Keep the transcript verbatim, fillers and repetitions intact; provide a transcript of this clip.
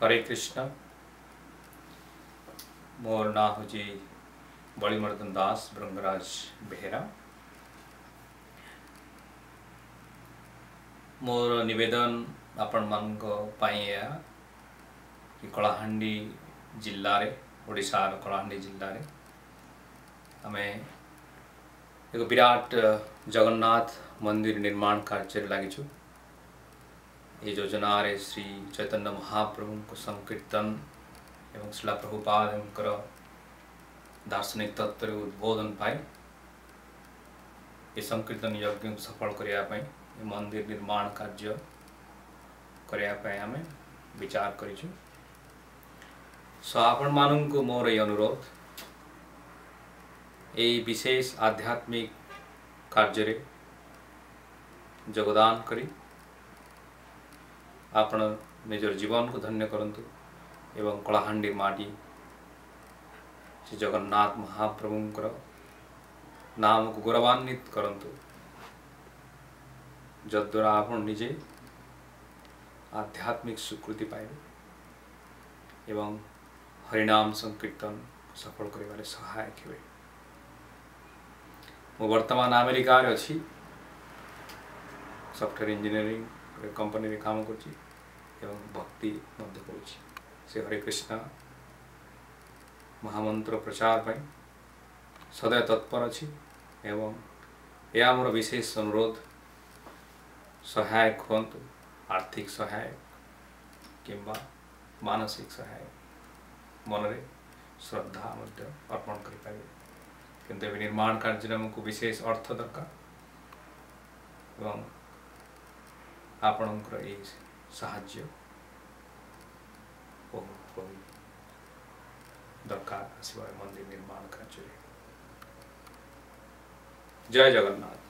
हरे कृष्ण। मोर ना हूँ बलिमर्दन दास ब्रह्मराज बेहेरा। मोर निवेदन आपण मान कि कलाहांडी जिल्ला रे ओडिशा रो कलाहांडी जिल्ला रे आमे एक विराट जगन्नाथ मंदिर निर्माण कार्य लगिछु। ये योजना रे श्री चैतन्य महाप्रभु को संकीर्तन एवं शिला प्रभुपाद दार्शनिक तत्व उद्बोधन पाई ये संकीर्तन यज्ञ सफल करने मंदिर निर्माण कार्य करने आम विचार करिछु। सो आपण मानन को मोर ये अनुरोध ये विशेष आध्यात्मिक कार्य रे योगदान करी आपण निजर जीवन को धन्य करंतु एवं कलाहांडी माटी श्री जगन्नाथ महाप्रभुंकर नाम को गौरवान्वित करंतु जद्वारा आपण निजे आध्यात्मिक स्वीकृति पाइबे एवं हरिनाम संकीर्तन सफल करिबारे सहायक हेबे। मो वर्तमान अमेरिका रे अछि सॉफ्टवेयर इंजीनियरिंग कंपनी रे काम करछि एवं भक्ति मध्य करुछि। से हरे कृष्ण महामंत्र प्रचार पाई सदैव तत्पर अछि एवं यह मोर विशेष अनुरोध सहायक हंतु आर्थिक सहायक किंबा मानसिक सहायक मन रे श्रद्धा मध्य अर्पण करि पाइबे। किंतु निर्माण कार्य हमको विशेष अर्थ दरकार एवं आपणकर ये साहाय्य बहुत दरकार आसवा मंदिर निर्माण कार्य। जय जगन्नाथ।